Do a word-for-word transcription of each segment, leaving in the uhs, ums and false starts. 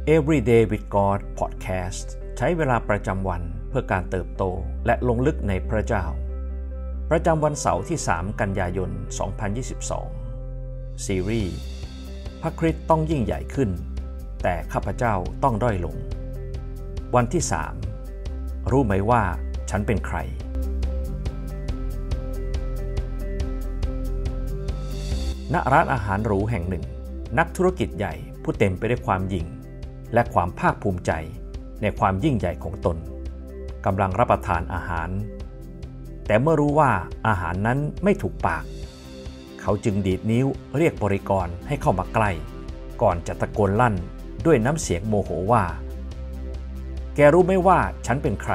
Everyday with God Podcast ใช้เวลาประจำวันเพื่อการเติบโตและลงลึกในพระเจ้าประจำวันเสาร์ที่สามกันยายนสองพันยี่สิบสองซีรีส์พระคริสต์ต้องยิ่งใหญ่ขึ้นแต่ข้าพเจ้าต้องด้อยลงวันที่สามรู้ไหมว่าฉันเป็นใครณร้านอาหารหรูแห่งหนึ่งนักธุรกิจใหญ่ผู้เต็มไปด้วยความยิ่งและความภาคภูมิใจในความยิ่งใหญ่ของตนกำลังรับประทานอาหารแต่เมื่อรู้ว่าอาหารนั้นไม่ถูกปากเขาจึงดีดนิ้วเรียกบริกรให้เข้ามาใกล้ก่อนจะตะโกนลั่นด้วยน้ำเสียงโมโหว่าแกรู้ไหมว่าฉันเป็นใคร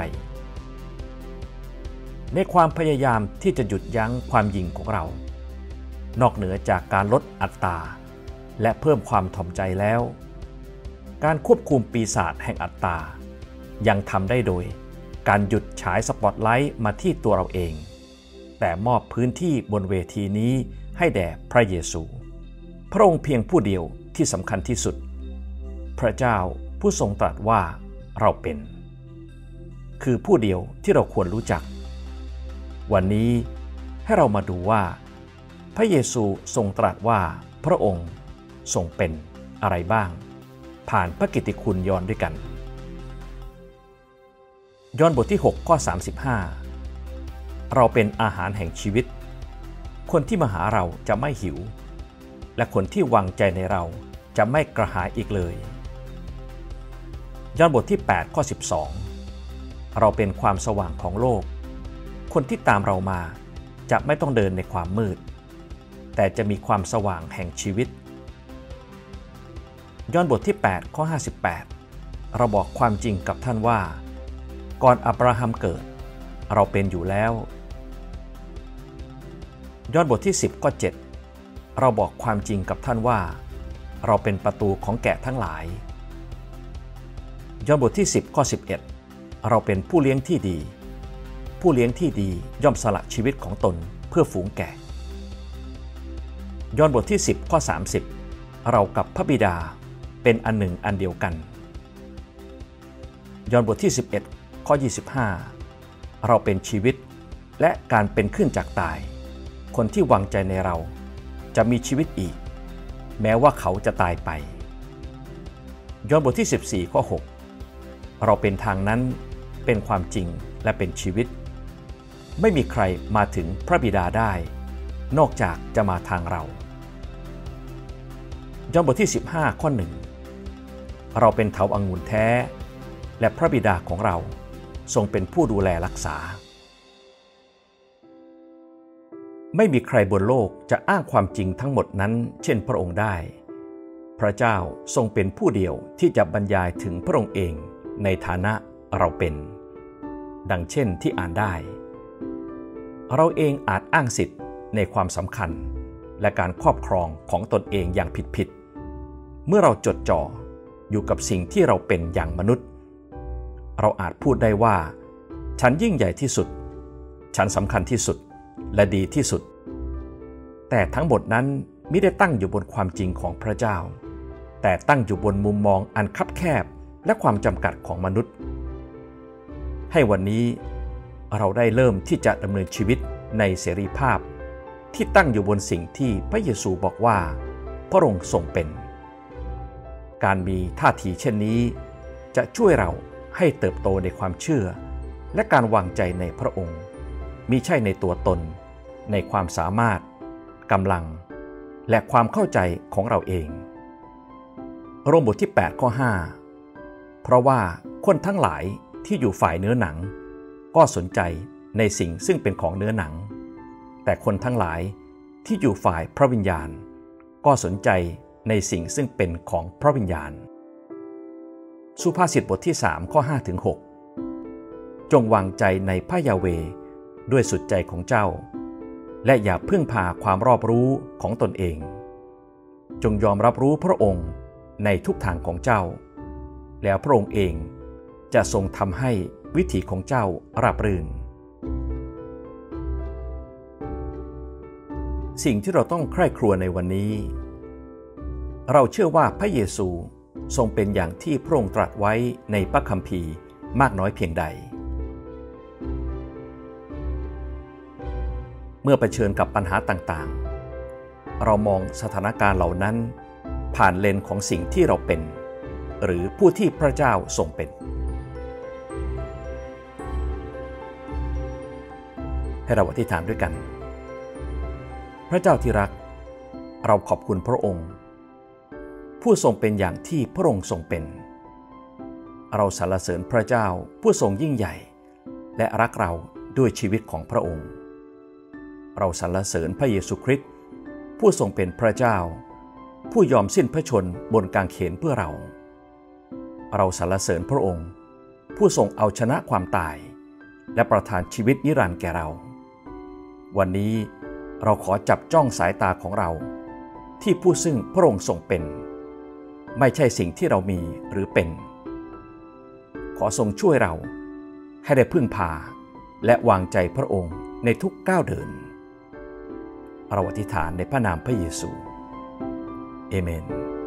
ในความพยายามที่จะหยุดยั้งความยิ่งของเรานอกเหนือจากการลดอัตราและเพิ่มความถ่อมใจแล้วการควบคุมปีศาจแห่งอัตตายังทำได้โดยการหยุดฉายสปอตไลท์มาที่ตัวเราเองแต่มอบพื้นที่บนเวทีนี้ให้แด่พระเยซูพระองค์เพียงผู้เดียวที่สำคัญที่สุดพระเจ้าผู้ทรงตรัสว่าเราเป็นคือผู้เดียวที่เราควรรู้จักวันนี้ให้เรามาดูว่าพระเยซูทรงตรัสว่าพระองค์ทรงเป็นอะไรบ้างผ่านพระกิตติคุณยอห์นด้วยกันยอห์นบทที่หกข้อสามสิบห้าเราเป็นอาหารแห่งชีวิตคนที่มาหาเราจะไม่หิวและคนที่วางใจในเราจะไม่กระหายอีกเลยยอห์นบทที่แปดข้อสิบสองเราเป็นความสว่างของโลกคนที่ตามเรามาจะไม่ต้องเดินในความมืดแต่จะมีความสว่างแห่งชีวิตยอห์นบทที่แปดข้อห้าสิบแปดเราบอกความจริงกับท่านว่าก่อนอับราฮัมเกิดเราเป็นอยู่แล้วยอห์นบทที่สิบข้อเจ็ดเราบอกความจริงกับท่านว่าเราเป็นประตูของแกะทั้งหลายยอห์นบทที่สิบข้อสิบเอ็ดเราเป็นผู้เลี้ยงที่ดีผู้เลี้ยงที่ดีย่อมสละชีวิตของตนเพื่อฝูงแกะยอห์นบทที่สิบข้อสามสิบเรากับพระบิดาเป็นอันหนึ่งอันเดียวกันยอห์นบทที่สิบเอ็ดข้อยี่สิบห้าเราเป็นชีวิตและการเป็นขึ้นจากตายคนที่วางใจในเราจะมีชีวิตอีกแม้ว่าเขาจะตายไปยอห์นบทที่สิบสี่ข้อหกเราเป็นทางนั้นเป็นความจริงและเป็นชีวิตไม่มีใครมาถึงพระบิดาได้นอกจากจะมาทางเรายอห์นบทที่สิบห้าข้อหนึ่งเราเป็นเถาองุ่นแท้และพระบิดาของเราทรงเป็นผู้ดูแลรักษาไม่มีใครบนโลกจะอ้างความจริงทั้งหมดนั้นเช่นพระองค์ได้พระเจ้าทรงเป็นผู้เดียวที่จะบรรยายถึงพระองค์เองในฐานะเราเป็นดังเช่นที่อ่านได้เราเองอาจอ้างสิทธิ์ในความสำคัญและการครอบครองของตนเองอย่างผิดๆเมื่อเราจดจ่ออยู่กับสิ่งที่เราเป็นอย่างมนุษย์เราอาจพูดได้ว่าฉันยิ่งใหญ่ที่สุดฉันสำคัญที่สุดและดีที่สุดแต่ทั้งหมดนั้นไม่ได้ตั้งอยู่บนความจริงของพระเจ้าแต่ตั้งอยู่บนมุมมองอันคับแคบและความจำกัดของมนุษย์ให้วันนี้เราได้เริ่มที่จะดำเนินชีวิตในเสรีภาพที่ตั้งอยู่บนสิ่งที่พระเยซูบอกว่าพระองค์ทรงเป็นการมีท่าทีเช่นนี้จะช่วยเราให้เติบโตในความเชื่อและการวางใจในพระองค์มิใช่ในตัวตนในความสามารถกำลังและความเข้าใจของเราเองโรมบทที่แปดข้อห้าเพราะว่าคนทั้งหลายที่อยู่ฝ่ายเนื้อหนังก็สนใจในสิ่งซึ่งเป็นของเนื้อหนังแต่คนทั้งหลายที่อยู่ฝ่ายพระวิญญาณก็สนใจในสิ่งซึ่งเป็นของพระวิญญาณสุภาษิตบทที่สามข้อห้าถึงหกจงวางใจในพระยาเวห์ด้วยสุดใจของเจ้าและอย่าพึ่งพาความรอบรู้ของตนเองจงยอมรับรู้พระองค์ในทุกทางของเจ้าแล้วพระองค์เองจะทรงทำให้วิถีของเจ้าราบรื่นสิ่งที่เราต้องใคร่ครวญในวันนี้เราเชื่อว่าพระเยซูทรงเป็นอย่างที่พระองค์ตรัสไว้ในพระคัมภีร์มากน้อยเพียงใดเมื่อเผชิญกับปัญหาต่างๆเรามองสถานการณ์เหล่านั้นผ่านเลนส์ของสิ่งที่เราเป็นหรือผู้ที่พระเจ้าทรงเป็นให้เราอธิษฐานด้วยกันพระเจ้าที่รักเราขอบคุณพระองค์ผู้ทรงเป็นอย่างที่พระองค์ทรงเป็นเราสรรเสริญพระเจ้าผู้ทรงยิ่งใหญ่และรักเราด้วยชีวิตของพระองค์เราสรรเสริญพระเยซูคริสต์ผู้ทรงเป็นพระเจ้าผู้ยอมสิ้นพระชนม์บนกางเขนเพื่อเราเราสรรเสริญพระองค์ผู้ทรงเอาชนะความตายและประทานชีวิตนิรันดร์แก่เราวันนี้เราขอจับจ้องสายตาของเราที่ผู้ซึ่งพระองค์ทรงเป็นไม่ใช่สิ่งที่เรามีหรือเป็นขอทรงช่วยเราให้ได้พึ่งพาและวางใจพระองค์ในทุกก้าวเดินเราอธิษฐานในพระนามพระเยซูเอเมน